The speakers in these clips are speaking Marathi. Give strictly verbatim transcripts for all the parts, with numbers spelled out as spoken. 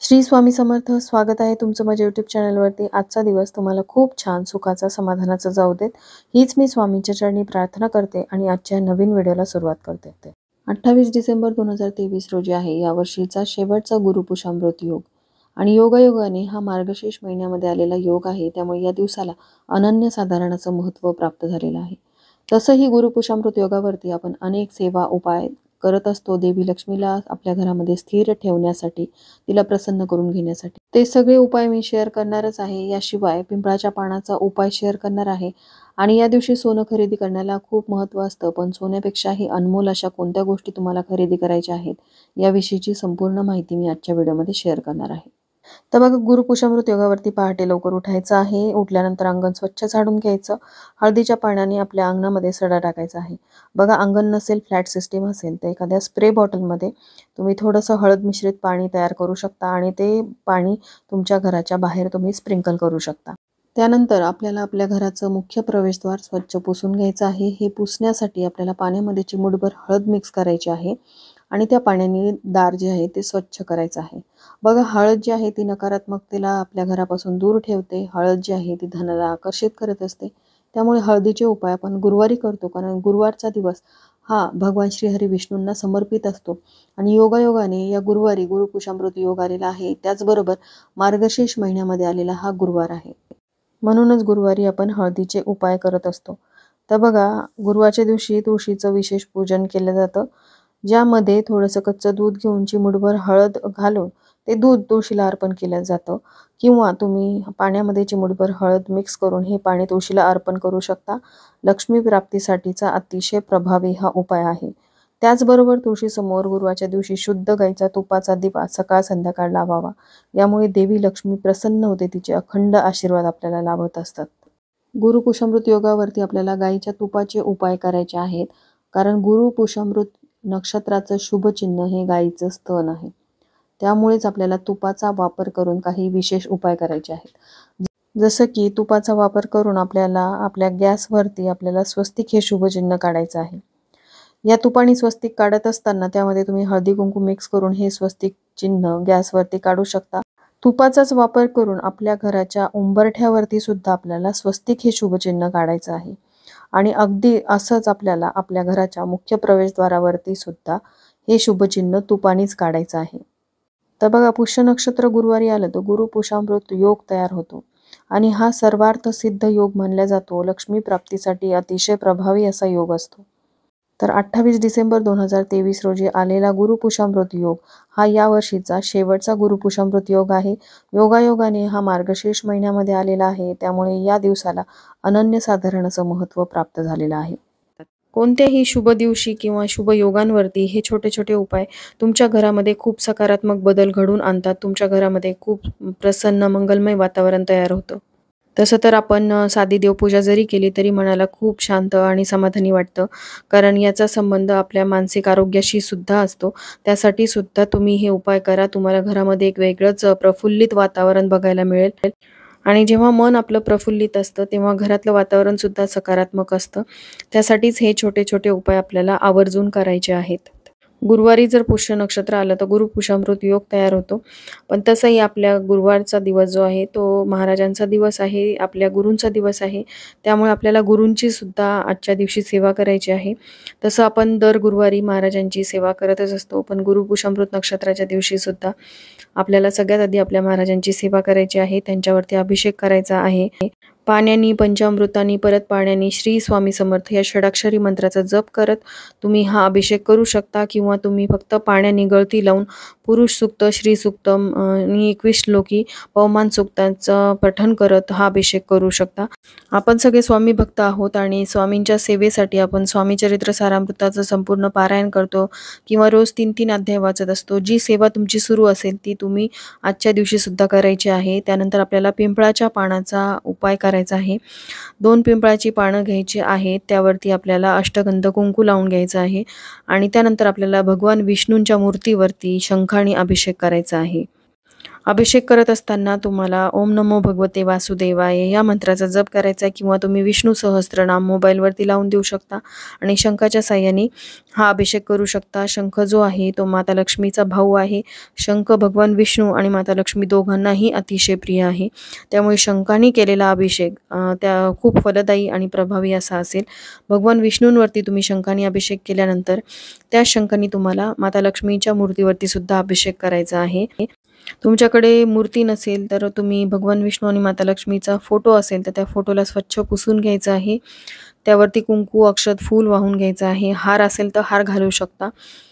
श्री स्वामी समर्थ. स्वागत आहे तुमचं माझ्या यूट्यूब चॅनलवरती. आजचा दिवस तुम्हाला खूप छान सुखाचा समाधानाचा जाऊ देत, हीच मी स्वामींच्या चरणी प्रार्थना करते आणि आजच्या नवीन व्हिडिओला सुरुवात करते. अठ्ठावीस डिसेंबर दोन हजार तेवीस रोजी आहे यावर्षीचा शेवटचा गुरुपुषामृत योग आणि योगायोगाने हा मार्गशीर्ष महिन्यामध्ये आलेला योग आहे. त्यामुळे या दिवसाला अनन्यसाधारण असं महत्त्व प्राप्त झालेलं आहे. तसंही गुरुपुषामृत योगावरती आपण अनेक सेवा उपाय करत असतो देवी लक्ष्मीला आपल्या घरामध्ये स्थिर ठेवण्यासाठी, तिला प्रसन्न करून घेण्यासाठी. ते सगळे उपाय मी शेअर करणारच आहे. याशिवाय पिंपळाच्या पानाचा उपाय शेअर करणार आहे. आणि या दिवशी सोनं खरेदी करण्याला खूप महत्त्व असतं, पण सोन्यापेक्षाही अनमोल अशा कोणत्या गोष्टी तुम्हाला खरेदी करायच्या आहेत याविषयीची संपूर्ण माहिती मी आजच्या व्हिडिओमध्ये शेअर करणार आहे. तर बघा, गुरुपुषामृत योगावरती पहाटे लवकर उठायचं आहे. उठल्यानंतर अंगण स्वच्छ झाडून घ्यायचं. हळदीच्या पाण्याने आपल्या अंगणामध्ये सडा टाकायचा आहे. बघा, अंगण नसेल, फ्लॅट सिस्टीम असेल तर एखाद्या स्प्रे बॉटलमध्ये तुम्ही थोडंसं हळद मिश्रित पाणी तयार करू शकता आणि ते पाणी तुमच्या घराच्या बाहेर तुम्ही स्प्रिंकल करू शकता. त्यानंतर आपल्याला आपल्या घराचं मुख्य प्रवेशद्वार स्वच्छ पुसून घ्यायचं आहे. हे पुसण्यासाठी आपल्याला पाण्यामध्ये चिमूटभर हळद मिक्स करायची आहे आणि त्या पाण्याने दार जे आहे ते स्वच्छ करायचं आहे. बघा, हळद जी आहे ती नकारात्मकतेला आपल्या घरापासून दूर ठेवते. हळद जी आहे ती धनाला आकर्षित करत असते. त्यामुळे हळदीचे उपाय आपण गुरुवारी करतो, कारण गुरुवारचा दिवस हा भगवान श्रीहरी विष्णूंना समर्पित असतो आणि योगायोगाने या गुरुवारी गुरुपुषामृत योग आलेला आहे. त्याचबरोबर मार्गशीर्ष महिन्यामध्ये आलेला हा गुरुवार आहे, म्हणूनच गुरुवारी आपण हळदीचे उपाय करत असतो. तर बघा, गुरुवारच्या दिवशी तुळशीचं विशेष पूजन केलं जातं, ज्यामध्ये थोडंसं कच्चं दूध घेऊन चिमूटभर हळद घालून ते दूध तुळशीला अर्पण केलं जातं. किंवा तुम्ही पाण्यामध्ये चिमूटभर हळद मिक्स करून हे पाणी तुळशीला अर्पण करू शकता. लक्ष्मी प्राप्तीसाठीचा अतिशय प्रभावी हा उपाय आहे. त्याचबरोबर तुळशीसमोर गुरुवारच्या दिवशी शुद्ध गाईचा तुपाचा दिवा सकाळ संध्याकाळ लावावा. यामुळे देवी लक्ष्मी प्रसन्न होते, तिचे अखंड आशीर्वाद आपल्याला लाभत असतात. गुरुपुषामृत योगावरती आपल्याला गाईच्या तुपाचे उपाय करायचे आहेत, कारण गुरुपुषामृत नक्षत्राचं शुभ चिन्ह हे गाईचं स्तन आहे. त्यामुळेच आपल्याला तुपाचा वापर करून काही विशेष उपाय करायचे आहेत. जसं की तुपाचा वापर करून आपल्याला आपल्या गॅसवरती आपल्याला स्वस्तिक हे शुभचिन्ह काढायचं आहे. या तुपाने स्वस्तिक काढत असताना त्यामध्ये तुम्ही हळदी कुंकू मिक्स करून हे स्वस्तिक चिन्ह गॅसवरती काढू शकता. तुपाचाच वापर करून आपल्या घराच्या उंबरठ्यावरती सुद्धा आपल्याला स्वस्तिक हे शुभचिन्ह काढायचं आहे. आणि अगदी असंच आपल्याला आपल्या घराच्या मुख्य प्रवेशद्वारावरती सुद्धा हे शुभचिन्ह तुपानीच काढायचं आहे. तर बघा, पुष्य नक्षत्र गुरुवारी आलं तर गुरुपुषामृत योग तयार होतो आणि हा सर्वार्थ सिद्ध योग मानला जातो. लक्ष्मी प्राप्तीसाठी अतिशय प्रभावी असा योग असतो. तर अठ्ठावीस डिसेंबर दोन हजार तेवीस रोजी आलेला गुरुपुषामृत योग हा या वर्षीचा शेवटचा गुरुपुषामृत योग आहे. योगायोगाने हा मार्गशीर्ष महिन्यामध्ये आलेला आहे. त्यामुळे या दिवसाला अनन्यसाधारण असं महत्त्व प्राप्त झालेलं आहे. कोणत्याही शुभ दिवशी किंवा शुभ योगांवरती हे छोटे छोटे उपाय तुमच्या घरामध्ये खूप सकारात्मक बदल घडवून आणतात. तुमच्या घरामध्ये खूप प्रसन्न मंगलमय वातावरण तयार होतं. तसं तर आपण साधी देवपूजा जरी केली तरी मनाला खूप शांत आणि समाधानी वाटतं, कारण याचा संबंध आपल्या मानसिक आरोग्याशी सुद्धा असतो. त्यासाठी सुद्धा तुम्ही हे उपाय करा. तुम्हाला घरामध्ये एक वेगळंच प्रफुल्लित वातावरण बघायला मिळेल आणि जेव्हा मन आपलं प्रफुल्लित असतं तेव्हा घरातलं वातावरण सुद्धा सकारात्मक असतं. त्यासाठीच हे छोटे छोटे उपाय आपल्याला आवर्जून करायचे आहेत. गुरुवारी जर पुष्य नक्षत्र आलं तर गुरुपुषामृत योग तयार होतो. पण तसंही आपल्या गुरुवारचा दिवस जो आहे तो महाराजांचा दिवस आहे, आपल्या गुरूंचा दिवस आहे. त्यामुळे आपल्याला गुरूंची सुद्धा आजच्या दिवशी सेवा करायची आहे. तसं आपण दर गुरुवारी महाराजांची सेवा करतच असतो, पण गुरुपुषामृत नक्षत्राच्या दिवशी सुद्धा आपल्याला सगळ्यात आधी आपल्या महाराजांची सेवा करायची आहे. त्यांच्यावरती अभिषेक करायचा आहे. पाण्यानी, पंचामृतानी, परत पाण्यानी श्री स्वामी समर्थ या षडाक्षरी मंत्राचा जप करत तुम्ही हा अभिषेक करू शकता. किंवा तुम्ही फक्त पाण्याने गळती लावून पुरुष सूक्त, श्री सूक्त आणि एकवीस श्लोकी पवमान सूक्तांचं पठण करत हा अभिषेक करू शकता. आपण सगळे स्वामी भक्त आहोत आणि स्वामींच्या सेवेसाठी आपण स्वामी चरित्र सारामृताचं संपूर्ण पारायण करतो किंवा रोज तीन तीन अध्याय वाचत असतो. जी सेवा तुमची सुरू असेल ती तुम्ही आजच्या दिवशी सुद्धा करायची आहे. त्यानंतर आपल्याला पिंपळाच्या पानाचा उपाय करायचा आहे. दोन पिंपळाची पानं घ्यायची आहेत, त्यावरती आपल्याला अष्टगंध कुंकू लावून घ्यायचं आहे आणि त्यानंतर आपल्याला भगवान विष्णूंच्या मूर्तीवरती शंखाने अभिषेक करायचा आहे. अभिषेक करत असताना तुम्हाला ओम नमो भगवते वासुदेवाय या मंत्राचा जप करायचा आहे किंवा तुम्ही विष्णू सहस्त्रनाम मोबाईलवरती लावून देऊ शकता आणि शंखाच्या साह्याने हा अभिषेक करू शकता। शंख जो आहे तो माता लक्ष्मीचा भाऊ आहे। शंख भगवान विष्णू आणि माता लक्ष्मी दोघांनाही अतिशय प्रिय आहे, त्यामुळे शंखाने केलेला अभिषेक त्या खूप फलदायी आणि प्रभावी असा असेल। भगवान विष्णूंवरती तुम्ही शंखाने अभिषेक केल्यानंतर त्या शंखाने तुम्हाला माता लक्ष्मीच्या मूर्तीवरती सुद्धा अभिषेक करायचा आहे। तुमच्याकडे मूर्ती नसेल तर तुम्ही भगवान विष्णू आणि माता लक्ष्मीचा फोटो असेल तर त्या फोटोला स्वच्छ पुसून घ्यायचं आहे। त्यावरती कुंकू, अक्षत, फूल वाहून घ्यायचं आहे। हार असेल तर हार घालू शकता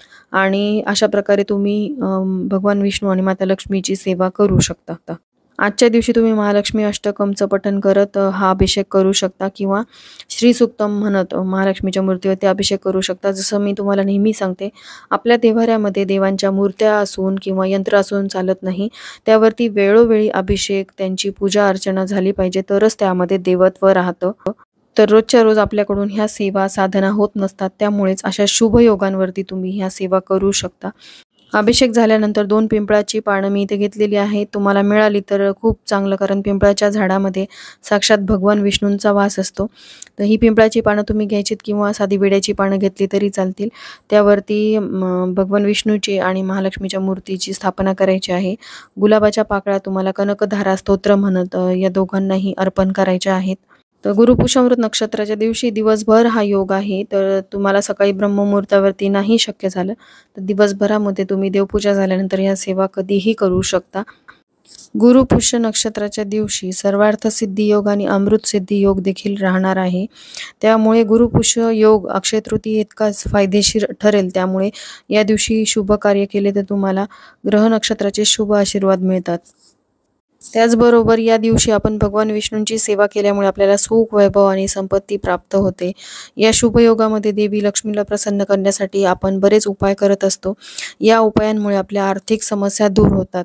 आणि अशा प्रकारे तुम्ही भगवान विष्णू आणि माता लक्ष्मीची सेवा करू शकता। आजच्या दिवशी तुम्ही महालक्ष्मी अष्टकमचं पठण करत हा अभिषेक करू शकता किंवा श्री सुक्तम म्हणत महालक्ष्मीच्या मूर्तीवरती अभिषेक करू शकता। जसं मी तुम्हाला नेहमी सांगते, आपल्या देवाऱ्यामध्ये देवांच्या मूर्त्या असून किंवा यंत्र असून चालत नाही, त्यावरती वेळोवेळी अभिषेक, त्यांची पूजा अर्चना झाली पाहिजे, तरच त्यामध्ये देवत्व राहतं। तर रोजच्या रोज आपल्याकडून ह्या सेवा साधना होत नसतात, त्यामुळेच अशा शुभ योगांवरती तुम्ही ह्या सेवा करू शकता। अभिषेक झाल्यानंतर दोन पिंपळाची पानं मी इथे घेतलेली आहे, तुम्हाला मिळाली तर खूप चांगलं, कारण पिंपळाच्या झाडामध्ये साक्षात भगवान विष्णूंचा वास असतो। तर ही पिंपळाची पानं तुम्ही घ्यायचीत किंवा साधी विड्याची पानं घेतली तरी चालतील। त्यावरती भगवान विष्णूची आणि महालक्ष्मीच्या मूर्तीची स्थापना करायची आहे। गुलाबाच्या पाकळ्या तुम्हाला कनकधारा स्तोत्र म्हणत या दोघांनाही अर्पण करायच्या आहेत। तर गुरुपुष्यामृत नक्षत्राच्या दिवशी दिवसभर हा योग आहे, तर तुम्हाला सकाळी ब्रह्ममुहूर्तावरती नाही शक्य झालं तर दिवसभरामध्ये तुम्ही देवपूजा झाल्यानंतर ह्या सेवा कधीही करू शकता। गुरुपुष्य नक्षत्राच्या दिवशी सर्वार्थ सिद्धी योग आणि अमृत सिद्धी योग देखील राहणार आहे, त्यामुळे गुरुपुष्य योग अक्षय तृतीय इतकाच फायदेशीर ठरेल। त्यामुळे या दिवशी शुभ कार्य केले तर तुम्हाला ग्रह नक्षत्राचे शुभ आशीर्वाद मिळतात। त्याचबरोबर या दिवशी आपण भगवान विष्णूंची सेवा केल्यामुळे आपल्याला सुख, वैभव आणि संपत्ती प्राप्त होते। या शुभयोगामध्ये देवी लक्ष्मीला प्रसन्न करण्यासाठी आपण बरेच उपाय करत असतो, या उपायांमुळे आपल्या आर्थिक समस्या दूर होतात।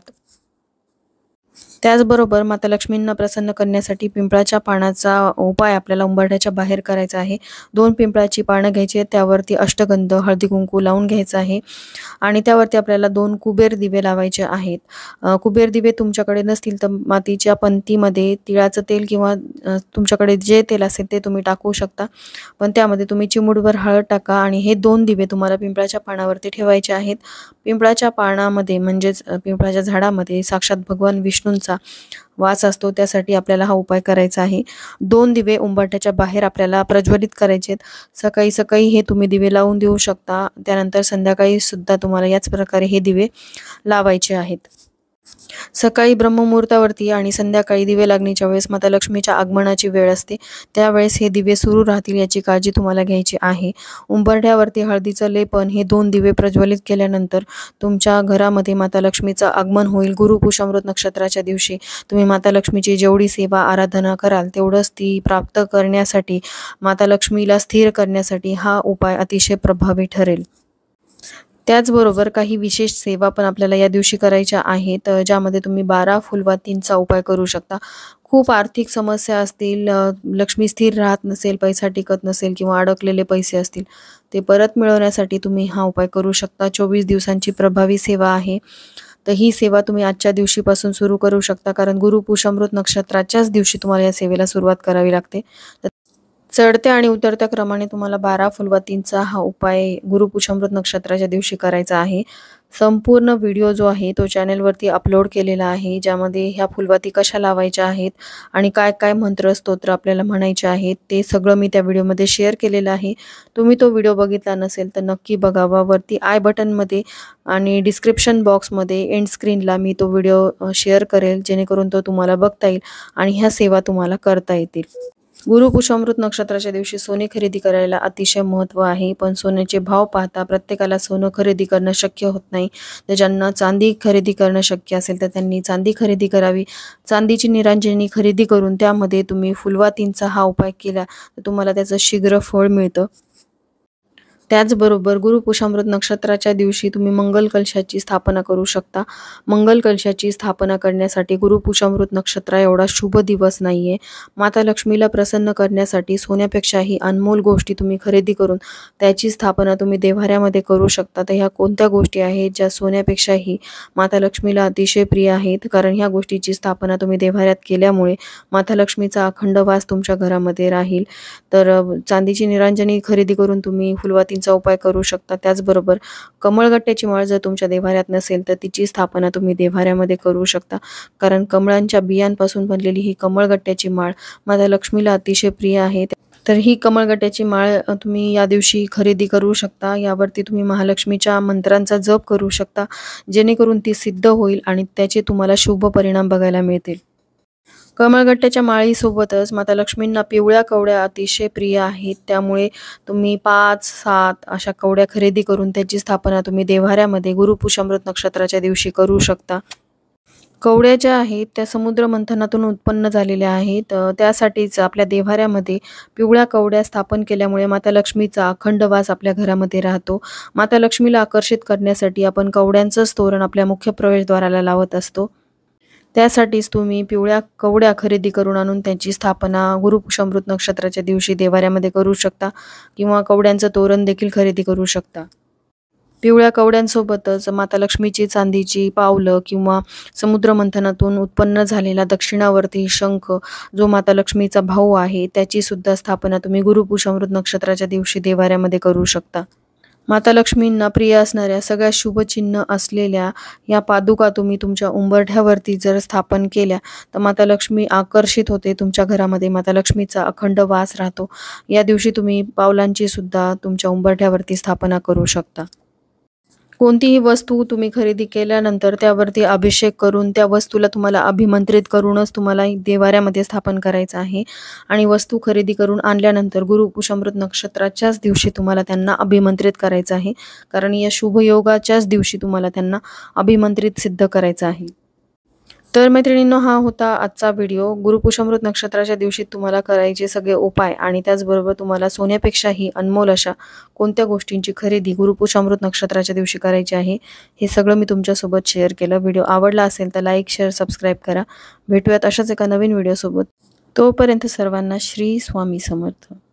त्याचबरोबर माता लक्ष्मींना प्रसन्न करण्यासाठी पिंपळाच्या पानाचा उपाय आपल्याला उंबरठ्याच्या बाहेर करायचा आहे। दोन पिंपळाची पानं घ्यायची आहेत, त्यावरती अष्टगंध, हळदी कुंकू लावून घ्यायचं आहे आणि त्यावरती आपल्याला दोन कुबेर दिवे लावायचे आहेत। कुबेर दिवे तुमच्याकडे नसतील तर मातीच्या पंतीमध्ये तिळाचं तेल किंवा तुमच्याकडे जे तेल असेल ते तुम्ही टाकू शकता, पण त्यामध्ये तुम्ही चिमूटभर हळद टाका आणि हे दोन दिवे तुम्हाला पिंपळाच्या पानावरती ठेवायचे आहेत। पिंपळाच्या पानामध्ये म्हणजेच पिंपळाच्या झाडामध्ये साक्षात भगवान विष्णूंचा वास असतो, त्यासाठी आपल्याला हा उपाय करायचा आहे। दोन दिवे उंबरठ्याच्या बाहेर आपल्याला प्रज्वलित करायचे आहेत। सकाळी सकाळी हे तुम्ही दिवे लावून देऊ शकता, त्यानंतर संध्याकाळी सुद्धा तुम्हाला याच प्रकारे हे दिवे लावायचे आहेत। सकाळी ब्रह्ममुहूर्तावरती आणि संध्याकाळी दिवे लागणीच्या वेळेस माता लक्ष्मीच्या आगमनाची वेळ असते, त्यावेळेस हे दिवे सुरू राहतील याची काळजी तुम्हाला घ्यायची आहे। उंबरठ्यावरती हळदीचं लेपन हे दोन दिवे प्रज्वलित केल्यानंतर तुमच्या घरामध्ये माता लक्ष्मीचं आगमन होईल। गुरुपुष्यामृत नक्षत्राच्या दिवशी तुम्ही माता लक्ष्मीची जेवढी सेवा आराधना कराल तेवढंच ती प्राप्त करण्यासाठी, माता लक्ष्मीला स्थिर करण्यासाठी हा उपाय अतिशय प्रभावी ठरेल। त्याचबरोबर काही विशेष सेवा पण आपल्याला या दिवशी करायच्या आहेत, ज्यामध्ये तुम्ही बारा फुलवातींचा उपाय करू शकता। खूप आर्थिक समस्या असतील, लक्ष्मी स्थिर राहत नसेल, पैसा टिकत नसेल किंवा अडकलेले पैसे असतील, ते परत मिळवण्यासाठी तुम्ही हा उपाय करू शकता। चोवीस दिवसांची प्रभावी सेवा आहे, तर ही सेवा तुम्ही आजच्या दिवशीपासून सुरू करू शकता, कारण गुरुपुष्यामृत नक्षत्राच्याच दिवशी तुम्हाला या सेवेला सुरुवात करावी लागते। चढत्या आणि उतरत्या क्रमाने तुम्हाला बारा फुलवातींचा हा उपाय गुरुपुष्यामृत नक्षत्राच्या दिवशी करायचा आहे। संपूर्ण व्हिडिओ जो आहे तो चॅनलवरती अपलोड केलेला आहे, ज्यामध्ये ह्या फुलवाती कशा लावायच्या आहेत आणि काय काय मंत्र स्तोत्र आपल्याला म्हणायचे आहेत ते सगळं मी त्या व्हिडिओमध्ये शेअर केलेलं आहे। तुम्ही तो व्हिडिओ बघितला नसेल तर नक्की बघावा। वरती आय बटनमध्ये आणि डिस्क्रिप्शन बॉक्समध्ये एंड स्क्रीनला मी तो व्हिडिओ शेअर करेल, जेणेकरून तो तुम्हाला बघता येईल आणि ह्या सेवा तुम्हाला करता येतील। गुरुपुष्यामृत नक्षत्राच्या दिवशी सोने खरेदी करायला अतिशय महत्त्व आहे, पण सोन्याचे भाव पाहता प्रत्येकाला सोनं खरेदी करणं शक्य होत नाही। तर ज्यांना चांदी खरेदी करणं शक्य असेल तर त्यांनी चांदी खरेदी करावी। चांदीची निरांजनी खरेदी करून त्यामध्ये तुम्ही फुलवातींचा हा उपाय केला तर तुम्हाला त्याचं शीघ्र फळ मिळतं। त्याचबरोबर गुरुपुषामृत नक्षत्राच्या दिवशी तुम्ही मंगल कलशाची स्थापना करू शकता. मंगल कलशाची स्थापना करण्यासाठी गुरुपुषामृत नक्षत्र एवढा शुभ दिवस नाहीये. माता लक्ष्मीला प्रसन्न करण्यासाठी सोन्यापेक्षाही अनमोल गोष्टी तुम्ही खरेदी करून त्याची स्थापना तुम्ही देव्हाऱ्यामध्ये करू शकता. तर ह्या कोणत्या गोष्टी आहेत ज्या सोन्यापेक्षाही माता लक्ष्मीला अतिशय प्रिय आहेत? कारण ह्या गोष्टीची स्थापना तुम्ही देव्हाऱ्यात केल्यामुळे माता लक्ष्मीचा अखंड वास तुमच्या घरामध्ये राहील. तर चांदीची निरांजनी खरेदी करून तुम्ही फुलवातींचा उपाय करू शकता. त्याचबरोबर कमळगट्ट्याची माळ जर तुमच्या देव्हाऱ्यात नसेल तर तिची स्थापना तुम्ही देव्हाऱ्यामध्ये करू शकता. कारण कमळांच्या बियांपासून बनलेली ही कमळगट्ट्याची माळ माता लक्ष्मीला अतिशय प्रिय आहे. तर ही कमळगट्ट्याची माळ तुम्ही या दिवशी खरेदी करू शकता. यावरती तुम्ही महालक्ष्मीच्या मंत्रांचा जप करू शकता, जेणेकरून ती सिद्ध होईल आणि त्याचे तुम्हाला शुभ परिणाम बघायला मिळतील. कमळगट्ट्याच्या माळीसोबतच माता लक्ष्मींना पिवळ्या कवड्या अतिशय प्रिय आहेत. त्यामुळे तुम्ही पाच सात अशा कवड्या खरेदी करून त्याची स्थापना तुम्ही देव्हाऱ्यामध्ये गुरुपुषामृत नक्षत्राच्या दिवशी करू शकता. कवड्या ज्या आहेत त्या समुद्र मंथनातून उत्पन्न झालेल्या आहेत. त्यासाठीच आपल्या देव्हाऱ्यामध्ये पिवळ्या कवड्या स्थापन केल्यामुळे माता लक्ष्मीचा अखंड वास आपल्या घरामध्ये राहतो. माता लक्ष्मीला आकर्षित करण्यासाठी आपण कवड्यांचंच तोरण आपल्या मुख्य प्रवेशद्वाराला लावत असतो. त्यासाठीच तुम्ही पिवळ्या कवड्या खरेदी करून आणून त्यांची स्थापना गुरुपुषामृत नक्षत्राच्या दिवशी देव्हाऱ्यामध्ये करू शकता किंवा कवड्यांचं तोरण देखील खरेदी करू शकता. पिवळ्या कवड्यांसोबतच माता लक्ष्मीची चांदीची पावलं किंवा समुद्र मंथनातून उत्पन्न झालेला दक्षिणावर्ती शंख जो माता लक्ष्मीचा भाऊ आहे त्याची सुद्धा स्थापना तुम्ही गुरुपुषामृत नक्षत्राच्या दिवशी देव्हाऱ्यामध्ये करू शकता. माता लक्ष्मींना प्रिय असणाऱ्या सगळ्या शुभचिन्ह असलेल्या या पादुका तुम्ही तुमच्या उंबरठ्यावरती जर स्थापन केल्या तर माता लक्ष्मी आकर्षित होते तुमच्या घरामध्ये. माता लक्ष्मीचा अखंड वास राहतो. या दिवशी तुम्ही पावलांची सुद्धा तुमच्या उंबरठ्यावरती स्थापना करू शकता. कोणतीही वस्तू तुम्ही खरेदी केल्यानंतर त्यावरती अभिषेक करून त्या वस्तूला तुम्हाला अभिमंत्रित करूनच तुम्हाला देव्हाऱ्यामध्ये स्थापन करायचं आहे. आणि वस्तू खरेदी करून आणल्यानंतर गुरुपुषामृत नक्षत्राच्याच दिवशी तुम्हाला त्यांना अभिमंत्रित करायचं आहे. कारण या शुभयोगाच्याच दिवशी तुम्हाला त्यांना अभिमंत्रित सिद्ध करायचं आहे. तर मैत्रिणींनो, हा होता आजचा व्हिडिओ. गुरुपुषामृत नक्षत्राच्या दिवशी तुम्हाला करायचे सगळे उपाय आणि त्याचबरोबर तुम्हाला सोन्यापेक्षाही अनमोल अशा कोणत्या गोष्टींची खरेदी गुरुपुषामृत नक्षत्राच्या दिवशी करायची आहे हे सगळं मी तुमच्यासोबत शेअर केलं. व्हिडिओ आवडला असेल तर लाईक शेअर सबस्क्राईब करा. भेटूयात अशाच एका नवीन व्हिडिओसोबत. तोपर्यंत सर्वांना श्री स्वामी समर्थ.